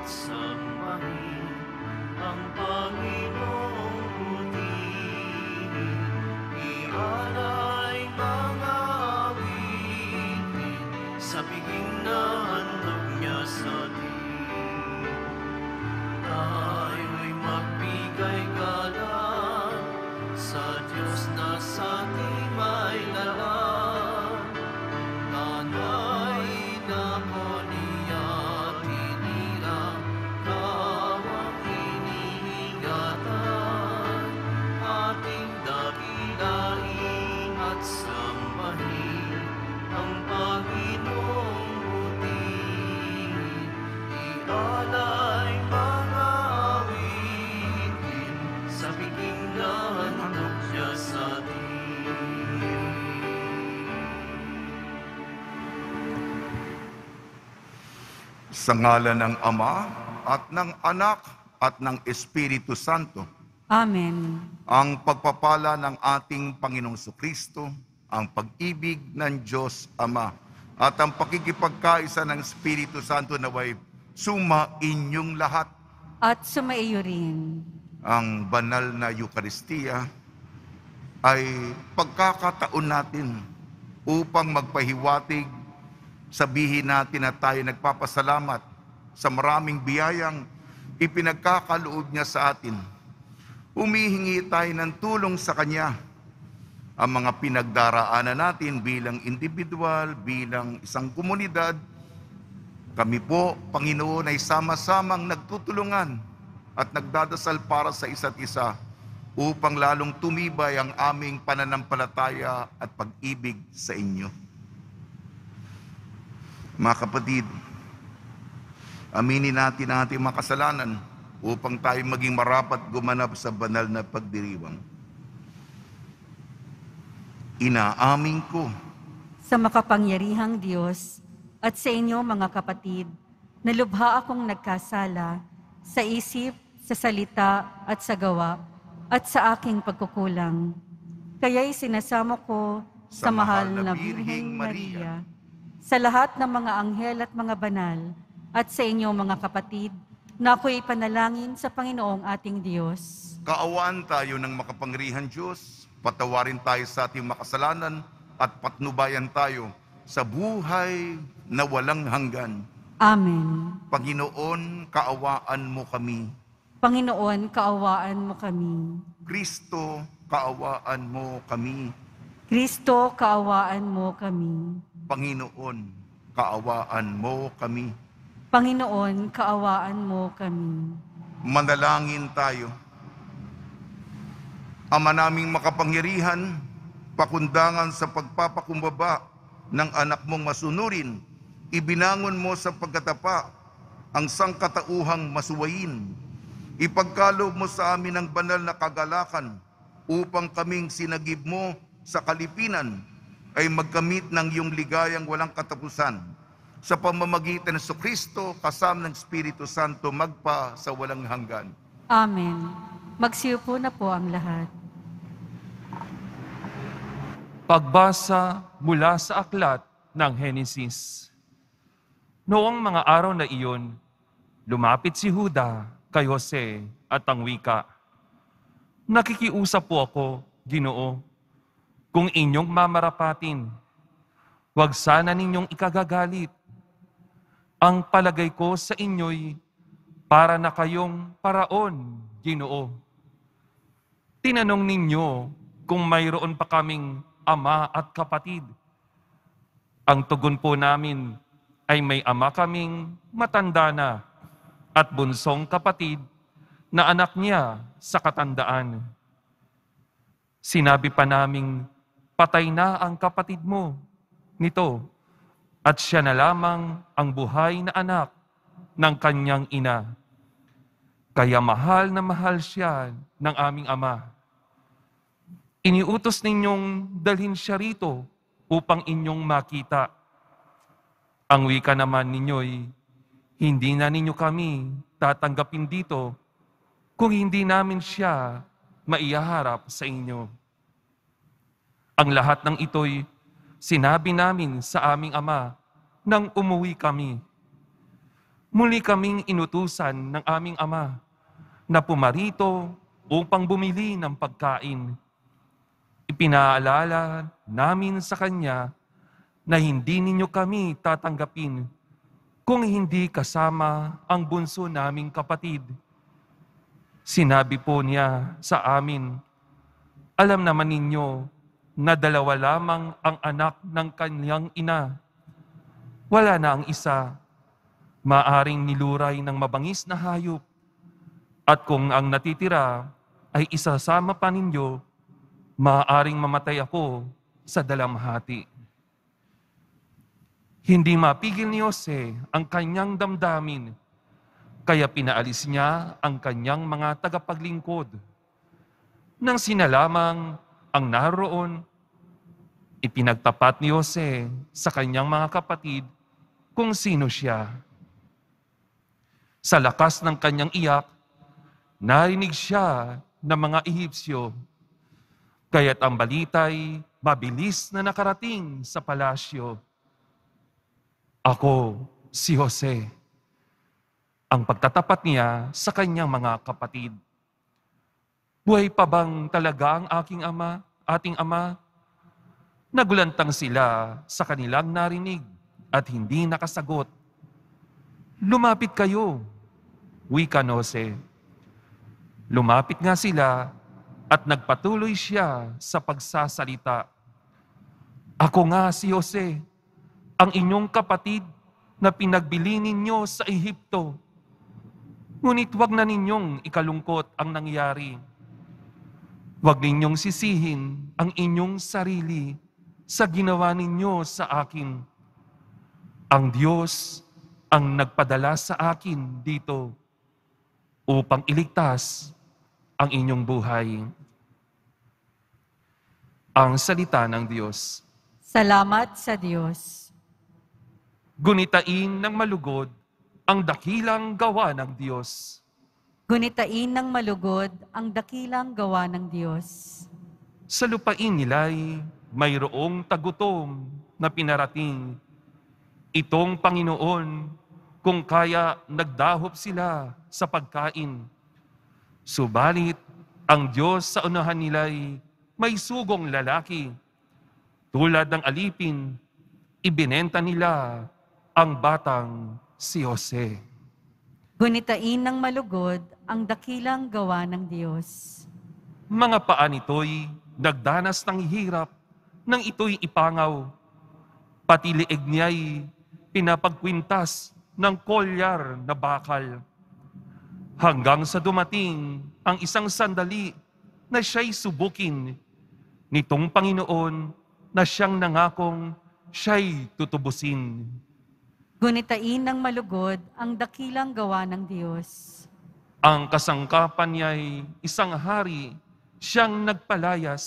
sambahin ang Panginoong butihin. Ialay mga awitin sa piging na handog niya sa atin. Tayo'y magbigay galang sa Diyos na sa ating may lalang. Nanay na ko niya tinirang, kawang iniingatan, ating dakilain at sambahin ang Panginoong butihin. Ialay mga awitin sa piging na handog niya sa atin. Sa ngalan ng Ama at ng Anak at ng Espiritu Santo, Amen. ang pagpapala ng ating Panginoong Kristo, ang pag-ibig ng Diyos Ama, at ang pakikipagkaisa ng Espiritu Santo naway suma inyong lahat. At sumaiyo rin. Ang banal na Eukaristiya ay pagkakataon natin upang magpahiwatig, sabihin natin na tayo nagpapasalamat sa maraming biyayang ipinagkakaloob niya sa atin. Humihingi tayo ng tulong sa Kanya. Ang mga pinagdaraanan natin bilang individual, bilang isang komunidad, kami po, Panginoon, ay sama-samang nagtutulungan at nagdadasal para sa isa't isa upang lalong tumibay ang aming pananampalataya at pag-ibig sa inyo. Mga kapatid, aminin natin ang ating mga kasalanan upang tayo maging marapat gumanap sa banal na pagdiriwang. Inaamin ko Sa makapangyarihang Diyos at sa inyo mga kapatid, na lubha akong nagkasala sa isip, sa salita at sa gawa at sa aking pagkukulang. Kaya'y sinasamo ko sa mahal na Birheng Maria, sa lahat ng mga anghel at mga banal, at sa inyo mga kapatid, na ako'y panalangin sa Panginoong ating Diyos. kaawaan tayo ng makapangyarihan Diyos, patawarin tayo sa ating makasalanan at patnubayan tayo sa buhay na walang hanggan. Amen. Panginoon, kaawaan mo kami. Panginoon, kaawaan mo kami. Kristo, kaawaan mo kami. Kristo, kaawaan mo kami. Panginoon, kaawaan mo kami. Panginoon, kaawaan mo kami. Manalangin tayo. Ama naming makapangyarihan, pakundangan sa pagpapakumbaba ng anak mong masunurin, ibinangon mo sa pagkatapa ang sangkatauhang masuwayin. Ipagkaloob mo sa amin ang banal na kagalakan upang kaming sinagib mo sa kalipinan ay magkamit ng iyong ligayang walang katapusan. Sa pamamagitan ng Kristo, kasama ng Espiritu Santo, magpa sa walang hanggan. Amen. Magsiupo na po ang lahat. Pagbasa mula sa aklat ng Henesis. Noong mga araw na iyon, lumapit si Juda kay Jose at ang wika, "Nakikiusap po ako, Ginoo, kung inyong mamarapatin, huwag sana ninyong ikagagalit. Ang palagay ko sa inyo'y para na kayong paraon, Ginoo. Tinanong ninyo kung mayroon pa kaming ama at kapatid. Ang tugon po namin ay may ama kaming matanda na at bunsong kapatid na anak niya sa katandaan. Sinabi pa naming patay na ang kapatid mo nito at siya na lamang ang buhay na anak ng kanyang ina. Kaya mahal na mahal siya ng aming ama. Iniutos ninyong dalhin siya rito upang inyong makita. Ang wika naman ninyo'y, hindi na ninyo kami tatanggapin dito kung hindi namin siya maihaharap sa inyo. Ang lahat ng ito'y sinabi namin sa aming ama nang umuwi kami. Muli kaming inutusan ng aming ama na pumarito upang bumili ng pagkain. Ipinaalala namin sa kanya na hindi ninyo kami tatanggapin kung hindi kasama ang bunso naming kapatid. Sinabi po niya sa amin, alam naman ninyo na 2 lamang ang anak ng kanyang ina. Wala na ang isa, maaring niluray ng mabangis na hayop. At kung ang natitira ay isasama pa ninyo, maaring mamatay ako sa dalamhati. Hindi mapigil ni Jose ang kanyang damdamin, kaya pinaalis niya ang kanyang mga tagapaglingkod. Nang sinalamang ang naroon, ipinagtapat ni Jose sa kanyang mga kapatid kung sino siya. Sa lakas ng kanyang iyak, narinig siya ng mga Ehipsyo, kaya't ang balita'y mabilis na nakarating sa palasyo. Ako, si Jose. Ang pagtatapat niya sa kanyang mga kapatid. Buhay pa bang talaga ang aking ama, ating ama? Nagulantang sila sa kanilang narinig at hindi nakasagot. Lumapit kayo, wika ni Jose. Lumapit nga sila at nagpatuloy siya sa pagsasalita. Ako nga si Jose, ang inyong kapatid na pinagbili ninyo sa Ehipto. Ngunit wag na ninyong ikalungkot ang nangyari. Huwag ninyong sisihin ang inyong sarili sa ginawa ninyo sa akin. Ang Diyos ang nagpadala sa akin dito upang iligtas ang inyong buhay. Ang salita ng Diyos. Salamat sa Diyos. Gunitain ng malugod ang dakilang gawa ng Diyos. Gunitain ng malugod ang dakilang gawa ng Diyos. Sa lupain nila'y mayroong tagutom na pinarating. Itong Panginoon, kung kaya nagdahop sila sa pagkain. Subalit, ang Diyos sa unahan nila'y may sugong lalaki. Tulad ng alipin, ibinenta nila ang batang si Jose. Gunitain ng malugod ang dakilang gawa ng Diyos. Mga paa nito'y nagdanas ng hirap nang ito'y ipangaw. Pati leeg niya'y pinapagkwintas ng kolyar na bakal. Hanggang sa dumating ang isang sandali na siya'y subukin nitong Panginoon na siyang nangakong siya'y tutubusin. Gunitain ng malugod ang dakilang gawa ng Diyos. Ang kasangkapan niya'y isang hari, siyang nagpalaya.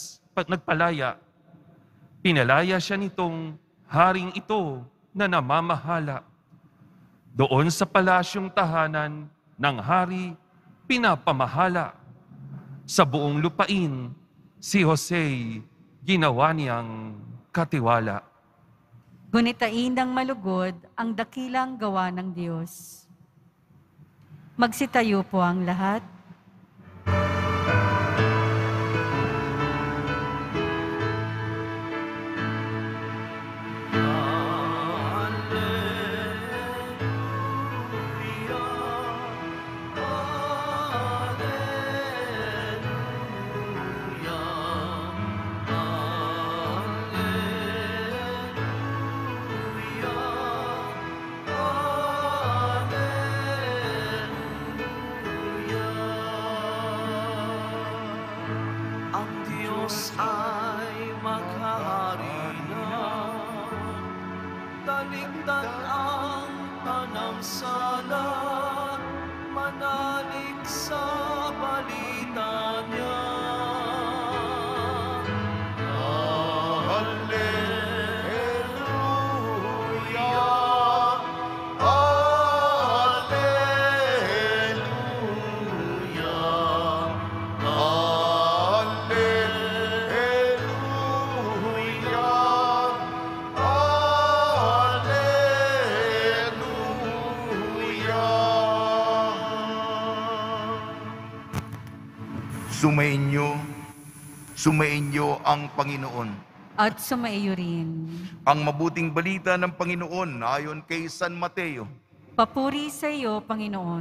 Pinalaya siya nitong haring ito na namamahala. Doon sa palasyong tahanan ng hari, pinapamahala. Sa buong lupain, si Jose ginawa niyang katiwala. Gunitain ng malugod ang dakilang gawa ng Diyos. Magsitayo po ang lahat. Ang Diyos ay maghahari na, talikdan ang tanamsala, manalig sa balita niya. Sumainyo ang Panginoon. At sumaiyo rin. Ang mabuting balita ng Panginoon ayon kay San Mateo. Papuri sa iyo, Panginoon.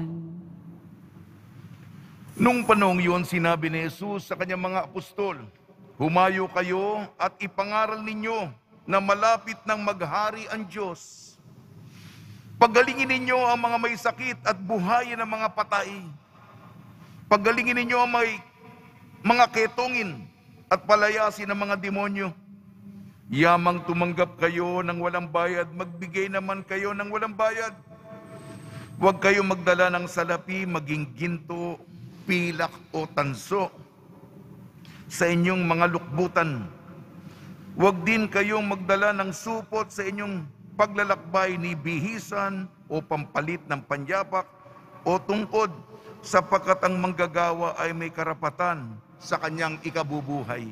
Nung panahong yun, sinabi ni Jesus sa kanyang mga apostol, "Humayo kayo at ipangaral ninyo na malapit ng maghari ang Diyos. Pagalingin ninyo ang mga may sakit at buhayin ang mga patay. Pagalingin ninyo ang may mga ketongin at palayasin ang mga demonyo. Yamang tumanggap kayo ng walang bayad, magbigay naman kayo ng walang bayad. Huwag kayo magdala ng salapi, maging ginto, pilak o tanso sa inyong mga lukbutan. Huwag din kayong magdala ng supot sa inyong paglalakbay, ni bihisan o pampalit ng panyapak o tungkod, sapagkat ang manggagawa ay may karapatan sa kanyang ikabubuhay.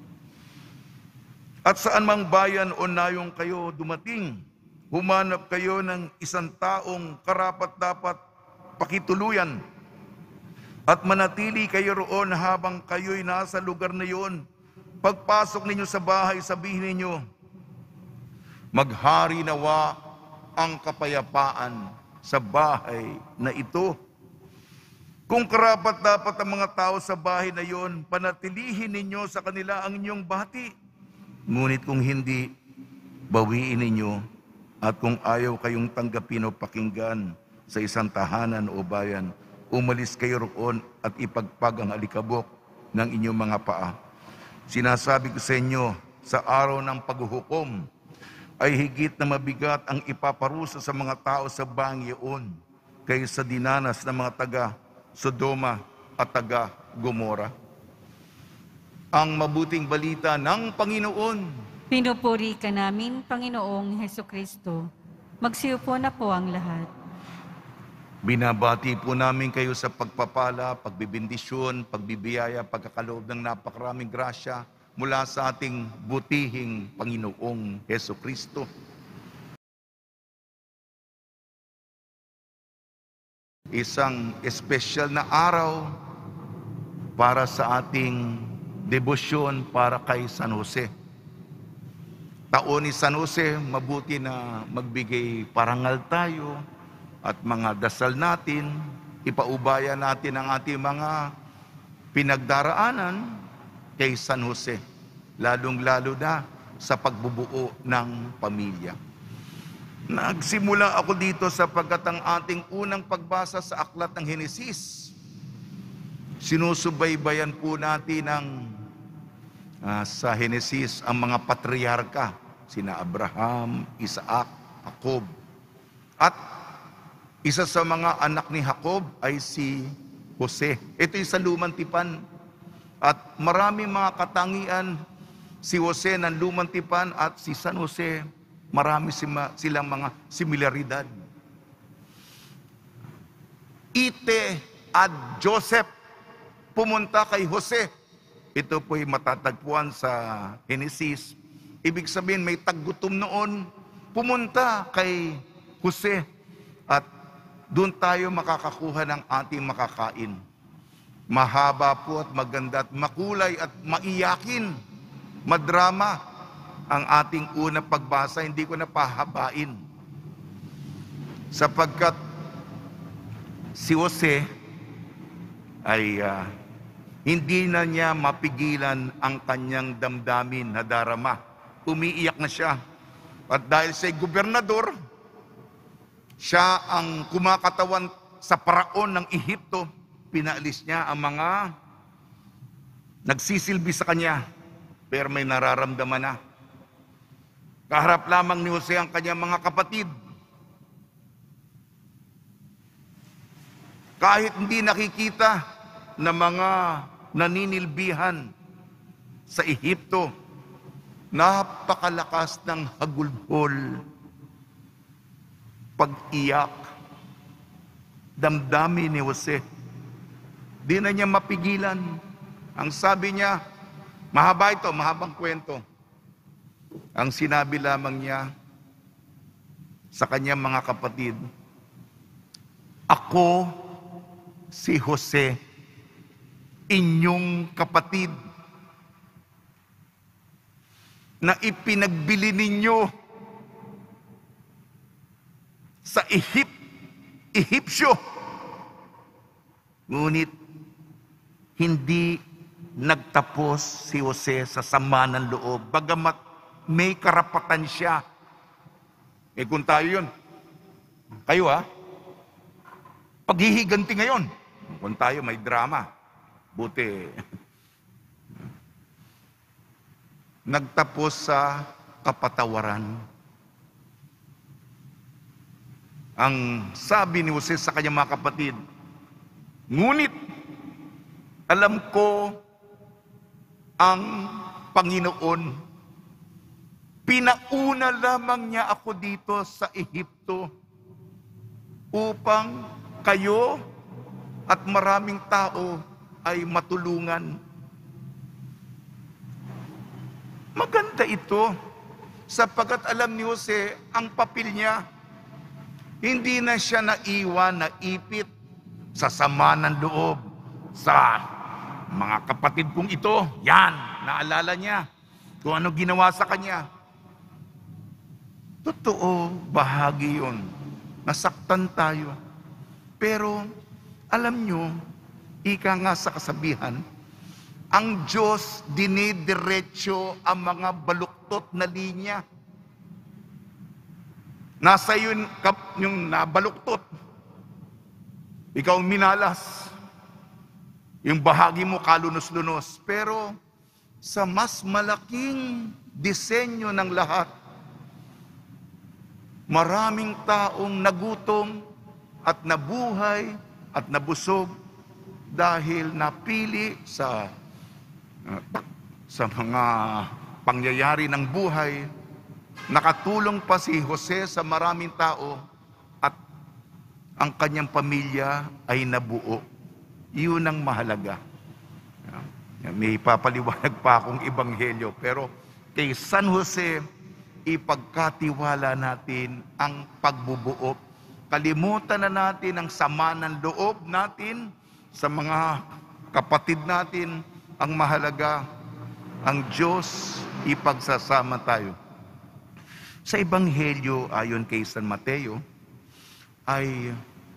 At saan mang bayan o nayong kayo dumating, humanap kayo ng isang taong karapat-dapat pakituluyan at manatili kayo roon habang kayo'y nasa lugar na iyon. Pagpasok ninyo sa bahay, sabihin ninyo, maghari nawa ang kapayapaan sa bahay na ito. Kung karapat-dapat ang mga tao sa bahay na iyon, panatilihin ninyo sa kanila ang inyong bati. Ngunit kung hindi, bawiin ninyo, at kung ayaw kayong tanggapin o pakinggan sa isang tahanan o bayan, umalis kayo roon at ipagpag ang alikabok ng inyong mga paa. Sinasabi ko sa inyo, sa araw ng paghuhukom, ay higit na mabigat ang ipaparusa sa mga tao sa bangyaon kaysa dinanas ng mga taga Sodoma at taga Gomora. Ang mabuting balita ng Panginoon. Pinupuri ka namin, Panginoong Hesukristo. Magsiupo na po ang lahat. Binabati po namin kayo sa pagpapala, pagbibindisyon, pagbibiyaya, pagkakaloob ng napakaraming grasya mula sa ating butihing Panginoong Hesukristo. Isang espesyal na araw para sa ating debosyon para kay San Jose. Taon ni San Jose, mabuti na magbigay parangal tayo at mga dasal natin, ipaubaya natin ang ating mga pinagdaraanan kay San Jose, lalong-lalo na sa pagbubuo ng pamilya. Nagsimula ako dito sapagkat ang ating unang pagbasa sa aklat ng Henesis, sinusubaybayan po natin sa Henesis ang mga patriarka, sina Abraham, Isaac, Jacob. At isa sa mga anak ni Jacob ay si Jose. Ito yung sa Lumang Tipan. At maraming mga katangian si Jose ng Lumang Tipan at si San Jose, marami silang mga similaridad. Ite at Joseph pumunta kay Jose. Ito po'y matatagpuan sa Henesis. Ibig sabihin may taggutom noon, pumunta kay Jose at doon tayo makakakuha ng ating makakain. Mahaba po at maganda at makulay at maiyakin, madrama ang ating unang pagbasa. Hindi ko na pahabain sapagkat si Jose ay hindi na niya mapigilan ang kanyang damdamin na darama. Umiiyak na siya. At dahil siya'y gobernador, siya ang kumakatawan sa paraon ng Ehipto. Pinaalis niya ang mga nagsisilbi sa kanya, pero may nararamdaman na. Kaharap lamang ni Jose ang kanyang mga kapatid. Kahit hindi nakikita na mga naninilbihan sa Ehipto, napakalakas ng hagulhol, pag-iyak, damdamin ni Jose. Di na niya mapigilan. Ang sabi niya, mahaba ito, mahabang kwento. Ang sinabi lamang niya sa kanyang mga kapatid, ako si Jose, inyong kapatid na ipinagbili ninyo sa Ehipsyo. Ngunit hindi nagtapos si Jose sa sama ng loob, bagamat may karapatan siya. Kung tayo yun, kayo paghihiganti ngayon. Kung tayo may drama, buti nagtapos sa kapatawaran. Ang sabi ni Jose sa kanyang mga kapatid, ngunit alam ko ang Panginoon, pinauna lamang niya ako dito sa Ehipto upang kayo at maraming tao ay matulungan. Maganda ito sapagkat alam ni Jose ang papel niya. Hindi na siya naiwan, naipit sa sama ng loob sa mga kapatid kong ito. Yan, naalala niya kung ano ginawa sa kanya. Totoo, bahagi yun. Nasaktan tayo. Pero, alam nyo, ika nga sa kasabihan, ang Diyos dinidiretso ang mga baluktot na linya. Nasa yun yung nabaluktot. Ikaw minalas. Yung bahagi mo kalunos-lunos. Pero, sa mas malaking disenyo ng lahat, maraming taong nagutom at nabuhay at nabusog dahil napili sa mga pangyayari ng buhay. Nakatulong pa si Jose sa maraming tao at ang kanyang pamilya ay nabuo. Iyon ang mahalaga. May papaliwanag pa akong ebanghelyo, pero kay San Jose, ipagkatiwala natin ang pagbubuo. Kalimutan na natin ang sama ng loob natin sa mga kapatid natin. Ang mahalaga, ang Diyos, ipagsasama tayo. Sa ebanghelyo ayon kay San Mateo, ay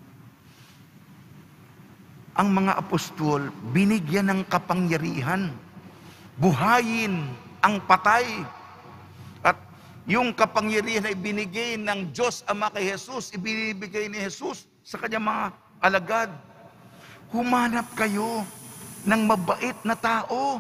ang mga apostol binigyan ng kapangyarihan, buhayin ang patay. At yung kapangyarihan ay binigay ng Diyos Ama kay Jesus, ibinibigay ni Jesus sa kanyang mga alagad. Humanap kayo ng mabait na tao.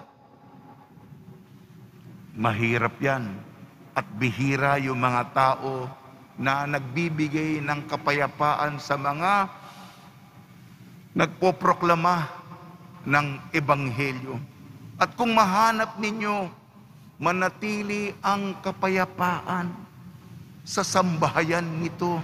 Mahirap yan. At bihira yung mga tao na nagbibigay ng kapayapaan sa mga nagpoproklama ng ebanghelyo. At kung mahanap ninyo, manatili ang kapayapaan sa sambahayan nito.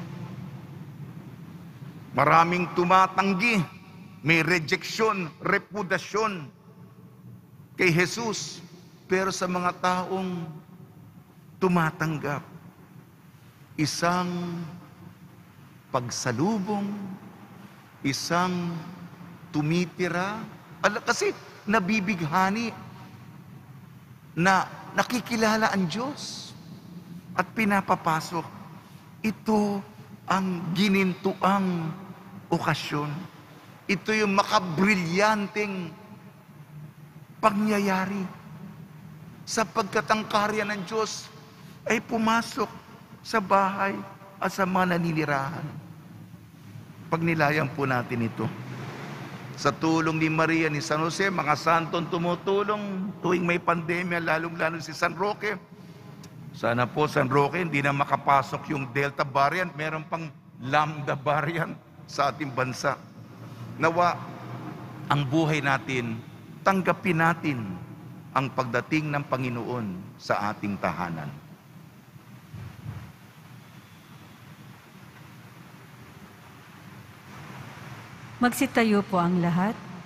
Maraming tumatanggi, may rejeksyon, repudasyon kay Jesus. Pero sa mga taong tumatanggap, isang pagsalubong, isang tumitira, kasi nabibighani na nakikilala ang Diyos at pinapapasok. Ito ang ginintuang okasyon. Ito yung makabrilyanteng pangyayari sapagkat ang karya ng Diyos ay pumasok sa bahay at sa mga naninirahan. Pagnilayan po natin ito. Sa tulong ni Maria, ni San Jose, mga santong tumutulong tuwing may pandemya, lalong-lalo si San Roque. Sana po, San Roque, hindi na makapasok yung Delta variant, meron pang Lambda variant sa ating bansa. Nawa, ang buhay natin, tanggapin natin ang pagdating ng Panginoon sa ating tahanan. Magsitayo po ang lahat.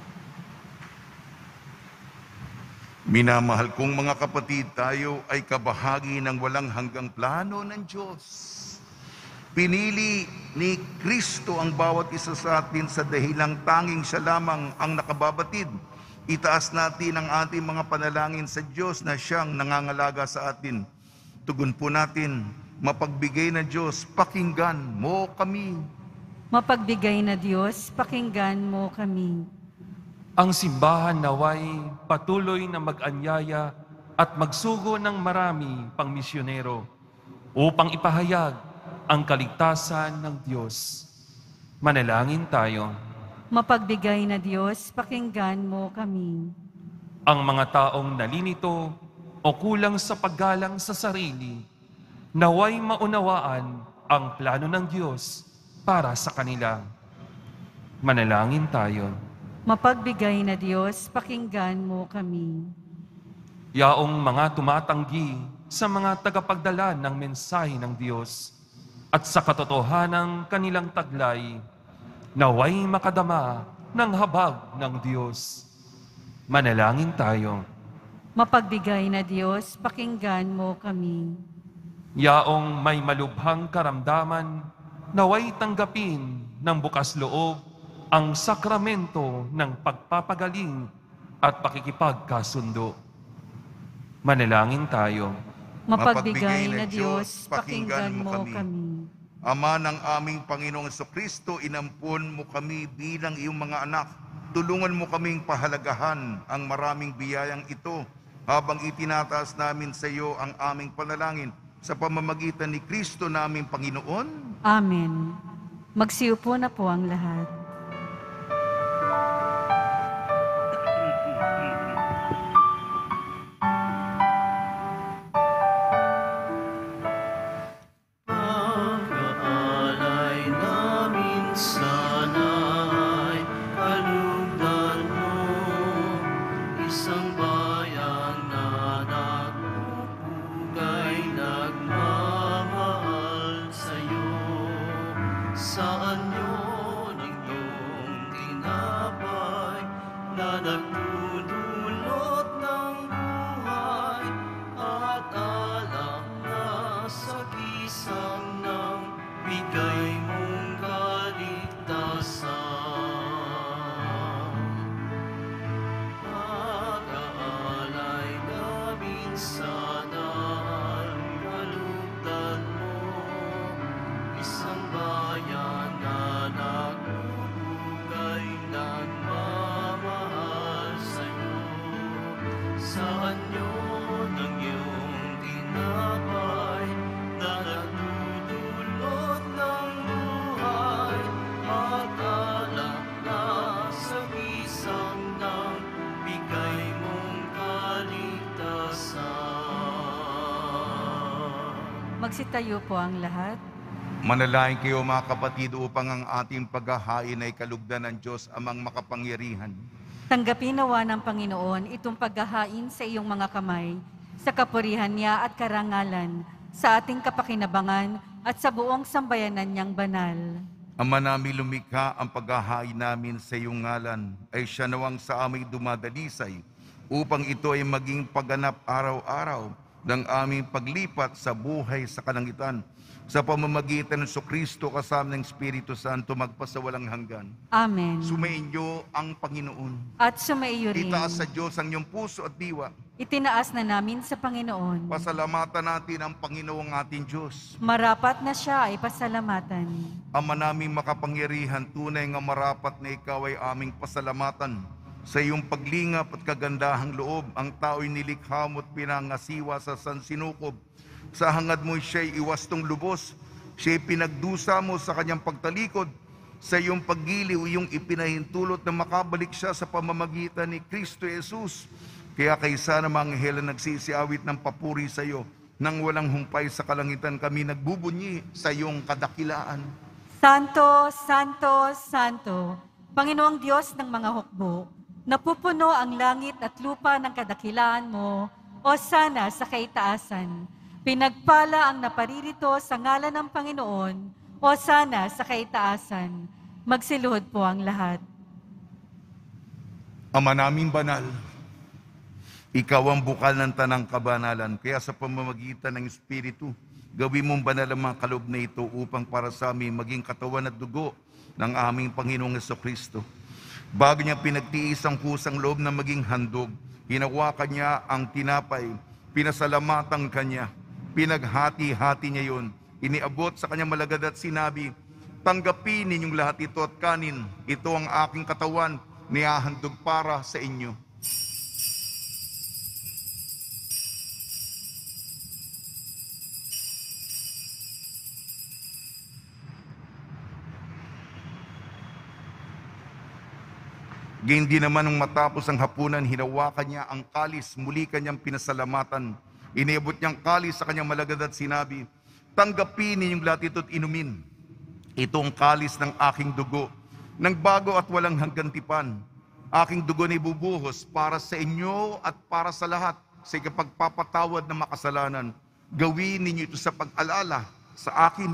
Minamahal kong mga kapatid, tayo ay kabahagi ng walang hanggang plano ng Diyos. Pinili ni Kristo ang bawat isa sa atin sa dahilang tanging siya lamang ang nakababatid Itaas natin ang ating mga panalangin sa Diyos na siyang nangangalaga sa atin. Tugon po natin, mapagbigay na Diyos, pakinggan mo kami. Mapagbigay na Diyos, pakinggan mo kami. Ang simbahan naway patuloy na mag-anyaya at magsugo ng marami pang misyonero upang ipahayag ang kaligtasan ng Diyos. Manalangin tayo. Mapagbigay na Diyos, pakinggan mo kami. Ang mga taong nalinito o kulang sa paggalang sa sarili, naway maunawaan ang plano ng Diyos para sa kanila. Manalangin tayo. Mapagbigay na Diyos, pakinggan mo kami. Yaong mga tumatanggi sa mga tagapagdala ng mensahe ng Diyos at sa katotohanang kanilang taglay, naway makadama ng habag ng Diyos. Manalangin tayo. Mapagbigay na Diyos, pakinggan mo kami. Yaong may malubhang karamdaman, naway tanggapin ng bukas loob ang sakramento ng pagpapagaling at pakikipagkasundo. Manalangin tayo. Mapagbigay na Diyos, pakinggan mo kami. Ama ng aming Panginoong Jesucristo, inampun mo kami bilang iyong mga anak. Tulungan mo kaming pahalagahan ang maraming biyayang ito habang itinataas namin sa iyo ang aming panalangin sa pamamagitan ni Kristo naming Panginoon. Amen. Magsiupo na po ang lahat. Pag-aalay namin sana'y kalugdan mo, isang bayang na nagpupugay, nagmamahal sa'yo. Saan yun ang iyong tinapay na nagdudulot ng buhay at alak na sa kisang ng bigay mong kaligtasan. Pag-aalay namin sana'y kalugdan mo, isang bayan na nagpupugay, nagmamahal sa'yo. Saan yun ang iyong tinapay na nagdudulot ng buhay at alak na sa isang ng bigay mong kaligtasan? Magsitayo po ang lahat. Manalangin kayo mga kapatid upang ang ating paghahain ay kalugdan ng Diyos amang makapangyarihan. Tanggapin nawa ng Panginoon itong paghahain sa iyong mga kamay, sa kapurihan niya at karangalan, sa ating kapakinabangan at sa buong sambayanan niyang banal. Ama namin lumikha, ang paghahain namin sa iyong ngalan ay siya nawang sa aming dumadalisay upang ito ay maging pagganap araw-araw ng aming paglipat sa buhay sa kalangitan. Sa pamamagitan ng Kristo kasama ng Espiritu Santo magpasawalang hanggan. Amen. Sumainyo ang Panginoon. At sumaiyo rin. Itaas sa Diyos ang iyong puso at diwa. Itinaas na namin sa Panginoon. Pasalamatan natin ang Panginoong ating Diyos. Marapat na siya ay pasalamatan. Ama naming makapangyarihan, tunay nga marapat na ikaw ay aming pasalamatan. Sa iyong paglingap at kagandahang loob, ang tao'y nilikha mo't pinangasiwa sa sansinukob. Sa hangad mo siya'y iwastong lubos, siya'y pinagdusa mo sa kanyang pagtalikod. Sa iyong paggiliw, iyong ipinahintulot na makabalik siya sa pamamagitan ni Kristo Jesus. Kaya kaysa na mga anghel na nagsisiawit ng papuri sa iyo, nang walang humpay sa kalangitan kami nagbubunyi sa iyong kadakilaan. Santo, Santo, Santo, Panginoong Diyos ng mga hukbo, napupuno ang langit at lupa ng kadakilaan mo, o sana sa kaitaasan. Pinagpala ang naparirito sa ngalan ng Panginoon, o sana sa kaitaasan. Magsiluhod po ang lahat. Ama naming banal, ikaw ang bukal ng tanang kabanalan, kaya sa pamamagitan ng Espiritu, gawin mong banal ang mga kaloob na ito upang para sa amin maging katawan at dugo ng aming Panginoong Jesucristo. Bago niya pinagtiis ang kusang loob na maging handog, hinawakan niya ang tinapay, pinasalamatan kanya, pinaghati-hati niya yun, iniabot sa kanyang malagad at sinabi, tanggapin ninyong lahat ito at kanin, ito ang aking katawan, nihahandog para sa inyo. Gayun din naman nung matapos ang hapunan, hinawakan niya ang kalis, muli kanyang pinasalamatan. Iniabot niyang kalis sa kanyang malagad at sinabi, tanggapin ninyong lahat ito at inumin. Ito ang kalis ng aking dugo, ng bago at walang hanggang tipan. Aking dugo na ibubuhos para sa inyo at para sa lahat sa ikapagpapatawad ng makasalanan. Gawin ninyo ito sa pag-alala sa akin.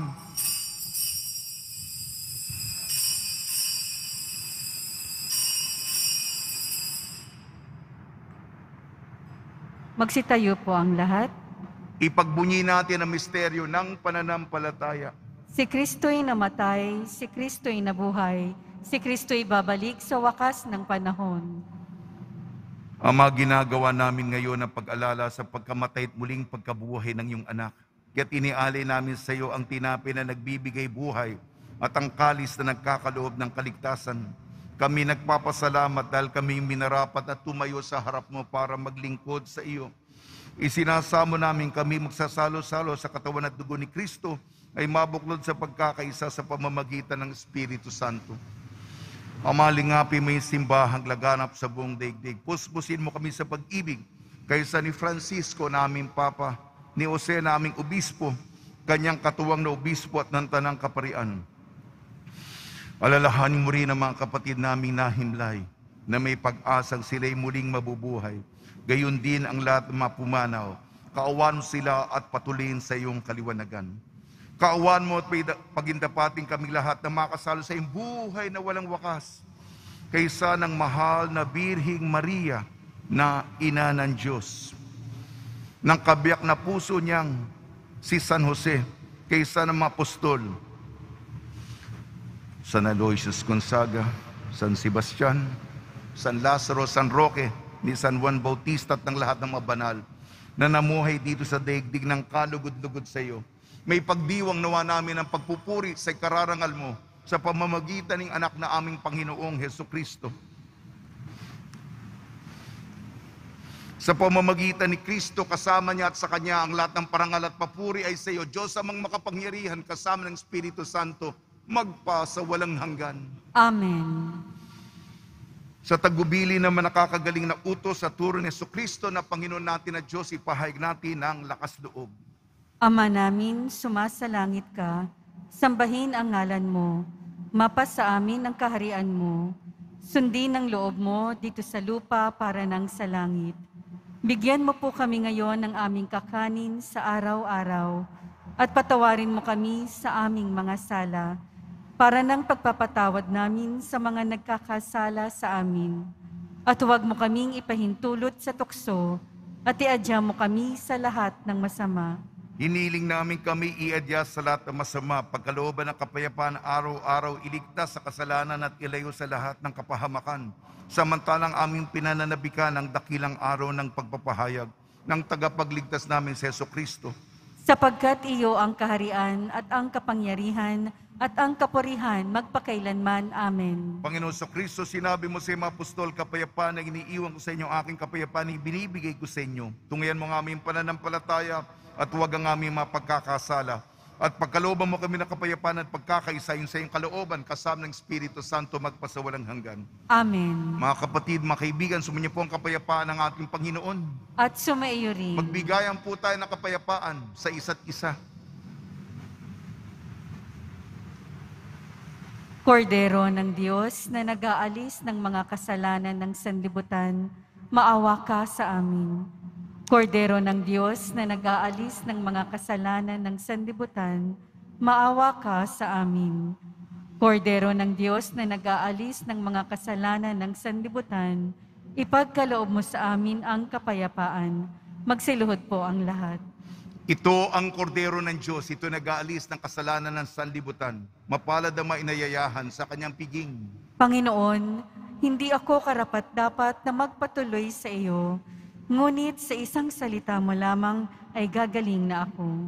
Magsitayo po ang lahat. Ipagbunyi natin ang misteryo ng pananampalataya. Si Kristo'y namatay, si Kristo'y nabuhay, si Kristo'y babalik sa wakas ng panahon. Ama, ginagawa namin ngayon ang pag-alala sa pagkamatay at muling pagkabuhay ng iyong anak. Kaya't inialay namin sa iyo ang tinapay na nagbibigay buhay at ang kalis na nagkakaloob ng kaligtasan. Kami nagpapasalamat dahil kami minarapat at tumayo sa harap mo para maglingkod sa iyo. Isinasamo namin kami magsasalo-salo sa katawan at dugo ni Kristo ay mabuklod sa pagkakaisa sa pamamagitan ng Espiritu Santo. Ama, lingapi mo yung simbahang laganap sa buong daigdig. Puspusin mo kami sa pag-ibig kaysa ni Francisco naming Papa, ni Jose naming Obispo, kanyang katuwang na Obispo at ng Tanang Kaparian. Alalahanin mo rin ang mga kapatid naming nahimlay na may pag-asang sila'y muling mabubuhay. Gayon din ang lahat ng mapumanaw. Kaawan sila at patuloyin sa iyong kaliwanagan. Kaawan mo at pagindapating kami lahat na makasalo sa iyong buhay na walang wakas. Kaysa ng mahal na Birhing Maria na ina ng Diyos. Ng kabiyak na puso niyang si San Jose, kaysa ng mga apostol, San Aloysius Gonzaga, San Sebastian, San Lazaro, San Roque, ni San Juan Bautista at ng lahat ng mga banal na namuhay dito sa daigdig ng kalugod-lugod sa iyo. May pagdiwang nawa namin ang pagpupuri sa kararangal mo sa pamamagitan ng anak na aming Panginoong Hesus Kristo. Sa pamamagitan ni Kristo, kasama niya at sa Kanya, ang lahat ng parangal at papuri ay sa iyo. Diyos amang makapangyarihan, kasama ng Espiritu Santo, magpa sa walang hanggan. Amen. Sa tagubili naman nakakagaling na utos sa turo ni Jesucristo na Panginoon natin na Diyos, ipahayag natin ang lakas loob. Ama namin, sumasalangit ka, sambahin ang ngalan mo, mapas sa amin ang kaharian mo, sundin ang loob mo dito sa lupa para nang sa langit. Bigyan mo po kami ngayon ng aming kakanin sa araw-araw, at patawarin mo kami sa aming mga sala, para ng pagpapatawad namin sa mga nagkakasala sa amin. At huwag mo kaming ipahintulot sa tukso, at iadya mo kami sa lahat ng masama. Hiniling namin kami iadya sa lahat ng masama, pagkalooban ng kapayapaan araw-araw, iligtas sa kasalanan at ilayo sa lahat ng kapahamakan. Samantalang aming pinananabikan ang dakilang araw ng pagpapahayag ng tagapagligtas namin si Jesucristo. Sapagkat iyo ang kaharian at ang kapangyarihan at ang kapurihan magpakailanman. Amen. Panginoon Jesucristo, sinabi mo sa mga apostol, kapayapaan na iniiwan ko sa inyo, aking kapayapaan binibigay ko sa inyo. Tungayan mo ang aming pananampalataya at huwag ang aming mapagkakasala. At pagkalooban mo kami ng kapayapaan at pagkakaisa sa iyong kalooban, kasama ng Espiritu Santo magpasawalang hanggan. Amen. Mga kapatid, mga kaibigan, sumunyo po ang kapayapaan ng ating Panginoon. At sumaiyo rin. Magbigayan po tayo ng kapayapaan sa isa't isa. Kordero ng Diyos na nag-aalis ng mga kasalanan ng sanlibutan, maawa ka sa amin. Kordero ng Diyos na nag-aalis ng mga kasalanan ng sanlibutan, maawa ka sa amin. Kordero ng Diyos na nag-aalis ng mga kasalanan ng sanlibutan, ipagkaloob mo sa amin ang kapayapaan. Magsiluhod po ang lahat. Ito ang kordero ng Diyos, ito nag-aalis ng kasalanan ng sanlibutan. Mapalad ang mainayayahan sa kanyang piging. Panginoon, hindi ako karapat-dapat na magpatuloy sa iyo, ngunit sa isang salita mo lamang ay gagaling na ako.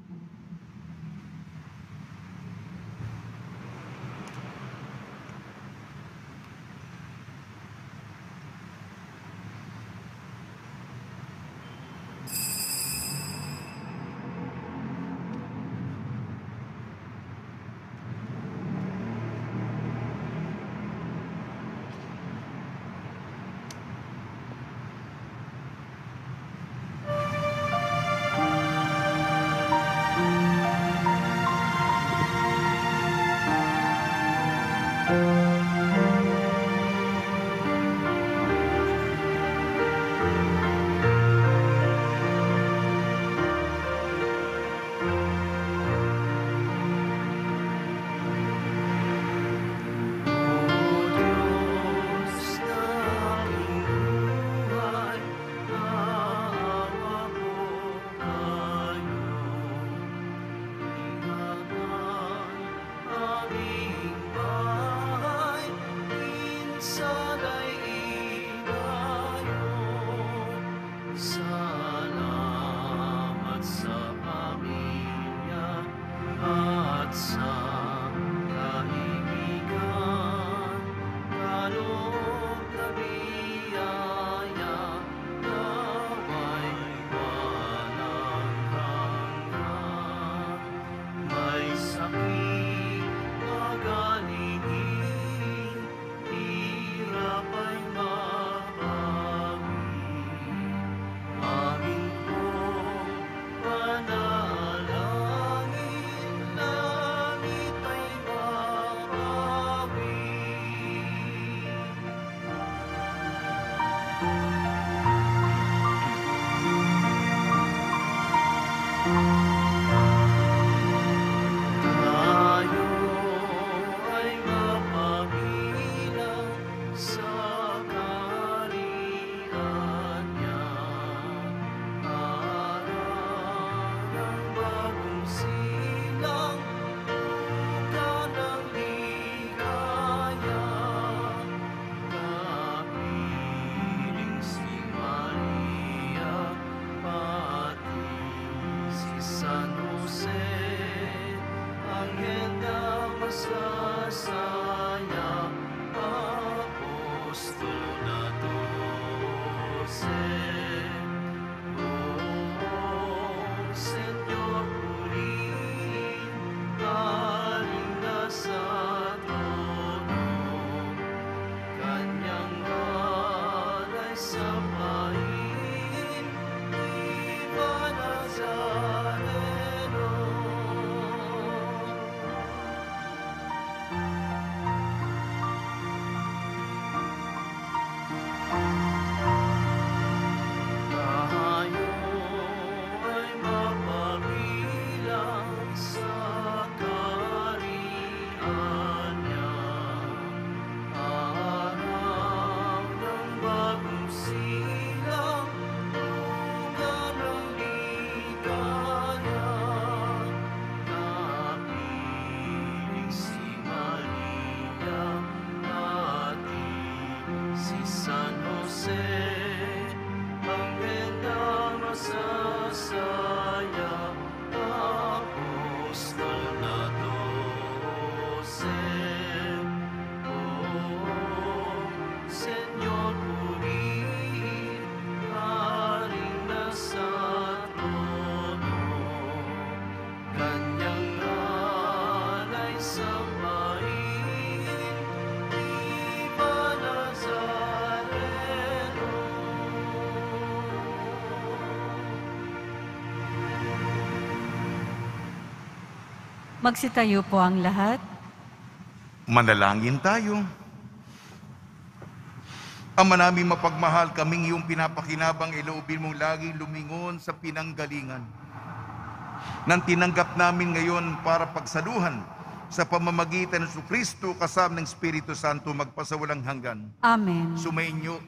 Salamat sa pamilya at sa kaibigan, kaloob na biyaya, nawa'y walang hanggan. May sakit magalingin, hirap ay mabawi. Amin pong panalangin, langit ay marawi. Tayo ay mapabilang sa kaharian niya. Araw ng bagong silang, buka ng ligaya. Kapiling si Maria, pati si San Jose, anghel na masasaya, apostol na 12. Oh, Senyor, purihin, galing na sa trono, kanyang alay sampain, Viva Nazareno. Tayo ay mapabilang sa kaharian niya. Araw ng bagong silang, buka ng ligaya. Kapiling si Maria, pati si San Jose, anghel na masasaya, apostol na 12. Oh, Senyor, purihin, haring nasa trono, kanyang alay sampain, Viva Nazareno. Magsitayo po ang lahat. Manalangin tayo. Ama namin mapagmahal, kaming iyong pinapakinabang, iloobin mong laging lumingon sa pinanggalingan nang tinanggap namin ngayon para pagsaluhan sa pamamagitan ng Kristo kasama ng Espiritu Santo magpasawalang hanggan. Amen. Sumainyo.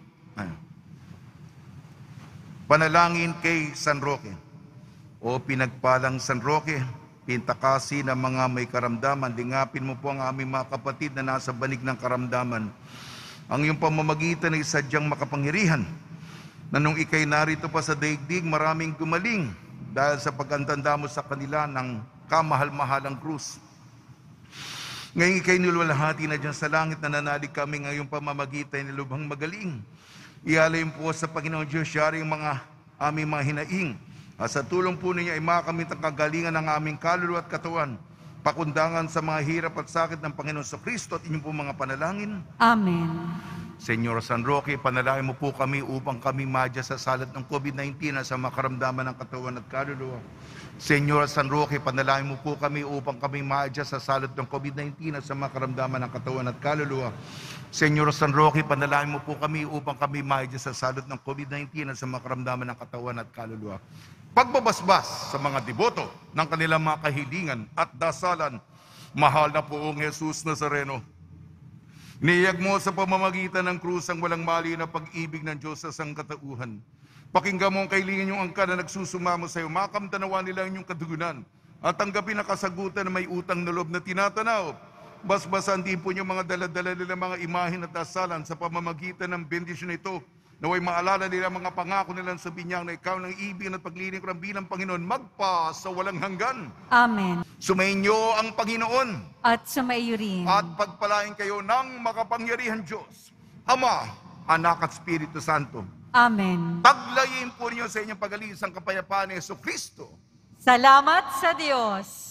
Panalangin kay San Roque. O pinagpalang San Roque, pintakasi ng mga may karamdaman, lingapin mo po ang aming mga kapatid na nasa banig ng karamdaman Ang iyong pamamagitan ay sadyang makapangyarihan, na nung ikay narito pa sa daigdig, maraming gumaling dahil sa pagkantanda mo sa kanila ng kamahal-mahalang krus. Ngayon ikay nilwalhati na dyan sa langit, nananalig kami ngayong pamamagitan ni lubhang magaling. Ialay po sa Panginoon Diyos, siyari yung mga aming mga hinaing. At sa tulong po ninyo ay makamit ang kagalingan ng aming kaluluwa at katawan, pakundangan sa mga hirap at sakit ng Panginoon sa Kristo at inyong po mga panalangin. Amen. Senyor San Roque, panalangin mo po kami upang kami madya sa salat ng COVID-19 at sa makaramdaman ng katawan at kaluluwa. Senyor San Roque, panalangin mo po kami upang kami madya sa salat ng COVID-19 at sa makaramdaman ng katawan at kaluluwa. Senyor San Roque, panalangin mo po kami upang kami madya sa salat ng COVID-19 at sa makaramdaman ng katawan at kaluluwa. Pagbabasbas sa mga deboto ng kanilang mga kahilingan at dasalan, mahal na poong Jesus Nazareno, niyag mo sa pamamagitan ng krus ang walang mali na pag-ibig ng Diyos sa sangkatauhan. Pakinggan mo ang kailingan yung angka na nagsusumamo sa iyo, makamtanawa nila ang inyong kadugunan at tanggapin na kasagutan na may utang na loob na tinatanaw. Basbasan din po yung mga daladala nila mga imahin at dasalan sa pamamagitan ng bendisyon ito, naway maalala nila mga pangako nilang sa binyang na ikaw ng ibig at paglilingkuran bilang Panginoon magpa sa walang hanggan. Amen. Sumainyo ang Panginoon At sumaiyo rin. at pagpalain kayo ng makapangyarihan Diyos, Ama, Anak at Espiritu Santo. Amen. Taglayin po niyo sa inyong pag-alis ang kapayapaan ni Jesucristo. Salamat sa Diyos.